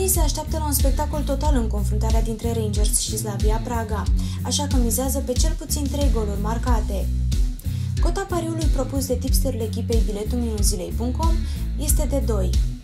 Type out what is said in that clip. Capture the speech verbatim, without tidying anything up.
Românii se așteaptă la un spectacol total în confruntarea dintre Rangers și Slavia Praga, așa că mizează pe cel puțin trei goluri marcate. Cota pariului propus de tipsterul echipei biletul minus zilei punct com este de doi.